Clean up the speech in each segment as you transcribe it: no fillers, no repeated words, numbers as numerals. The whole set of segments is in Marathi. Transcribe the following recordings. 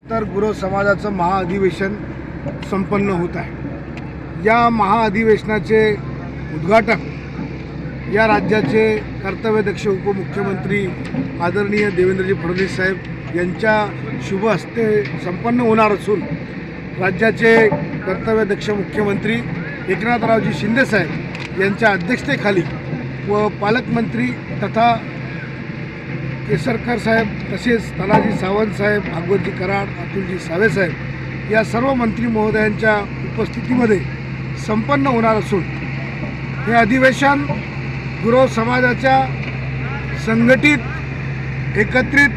तर गुरव समाजाचं महाअधिवेशन संपन्न होत आहे। या महाअधिवेशनाचे उद्घाटन या राज्याचे कर्तव्यदक्ष उपमुख्यमंत्री आदरणीय देवेंद्रजी फडणवीस साहेब यांच्या शुभ हस्ते संपन्न होणार असून राज्याचे कर्तव्यदक्ष मुख्यमंत्री एकनाथरावजी शिंदे साहेब यांच्या अध्यक्षतेखाली व पालकमंत्री तथा केसरकर साहेब तसेच तानाजी सावंत साहेब, भागवतजी कराड, अतुलजी सावे साहेब या सर्व मंत्री महोदयांच्या उपस्थितीमध्ये संपन्न होणार असून हे अधिवेशन गुरव समाजाच्या संघटित एकत्रित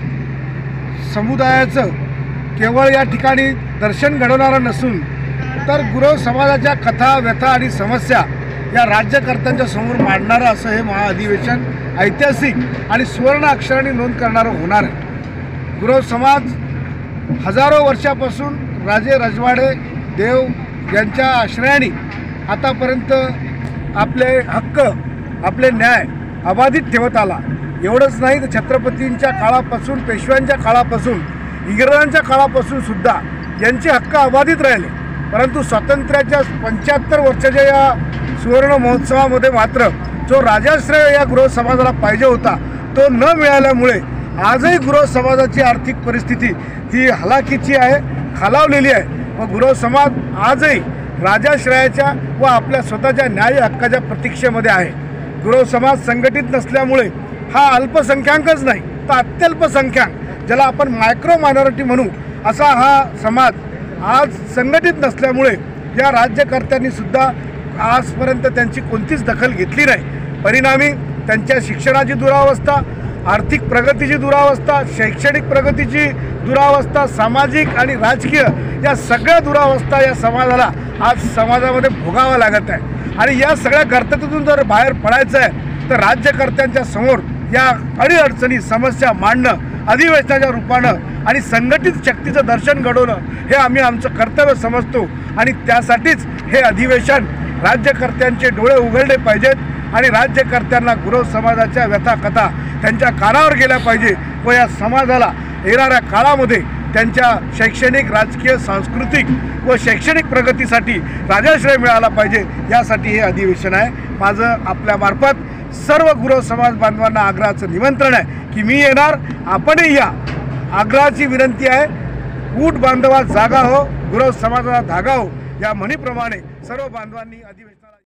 समुदायाचं केवळ या ठिकाणी दर्शन घडवणारं नसून तर गुरव समाजाच्या कथा, व्यथा आणि समस्या या राज्यकर्त्यांच्या समोर मांडणारं असं हे महाअधिवेशन ऐतिहासिक आणि सुवर्ण अक्षरांनी नोंद करणारं होणार आहे। गुरव समाज हजारो वर्षापासून राजे रजवाडे देव यांच्या आश्रयाने आतापर्यंत आपले हक्क, आपले न्याय अबाधित ठेवत आला। एवढंच नाही तर छत्रपतींच्या काळापासून, पेशव्यांच्या काळापासून, इंग्रजांच्या काळापासून सुद्धा यांचे हक्क अबाधित राहिले। परंतु स्वातंत्र्याच्या 75 वर्षाच्या या सुवर्ण महोत्सवामध्ये मात्र जो राजाश्रय या गुरव समाजाला पाहिजे होता तो न मिळाल्यामुळे आजही गुरव समाजाची आर्थिक परिस्थिती ही हलाखीची आहे, खालावलेली आहे व गुरव समाज आजही राजाश्रयाच्या व आपल्या स्वतःच्या न्याय हक्काच्या प्रतीक्षेमध्ये आहे। गुरव समाज संघटित नसल्यामुळे हा अल्पसंख्याकच नाही तर अत्यल्पसंख्याक, ज्याला आपण मायक्रो मायनॉरिटी म्हणू, असा हा समाज आज संघटित नसल्यामुळे या राज्यकर्त्यांनी सुद्धा आजपर्यंत त्यांची कोणतीच दखल घेतली नाही। परिणामी त्यांच्या शिक्षणाची दुरावस्था, आर्थिक प्रगतीची दुरावस्था, शैक्षणिक प्रगतीची दुरावस्था, सामाजिक आणि राजकीय या सगळ्या दुरावस्था या समाजाला आज समाजामध्ये भोगावा लागत आहे। आणि या सगळ्या गर्तेतून जर बाहेर पडायचं आहे तर राज्यकर्त्यांच्या समोर या अडीअडचणी, समस्या मांडणं अधिवेशनाच्या रूपानं आणि संघटित शक्तीचं दर्शन घडवणं हे आम्ही आमचं कर्तव्य समजतो। आणि त्यासाठीच हे अधिवेशन राज्यकर्त्यांचे डोळे उघडले पाहिजेत आणि राज्यकर्त्यांना गुरव समाजाच्या व्यथा कथा त्यांच्या कानावर गेल्या पाहिजे व या समाजाला येणाऱ्या काळामध्ये त्यांच्या शैक्षणिक, राजकीय, सांस्कृतिक व शैक्षणिक प्रगतीसाठी राजाश्रय मिळाला पाहिजे, यासाठी हे अधिवेशन आहे। माझं आपल्यामार्फत सर्व गुरव समाज बांधवांना आग्रहाचं निमंत्रण आहे की मी येणार, आपणही या। आग्रहाची विनंती आहे, ऊट बांधवा जागा हो, गुरव समाजाला धागा हो, या म्हणीप्रमाणे सर्व बांधवांनी अधिवेशन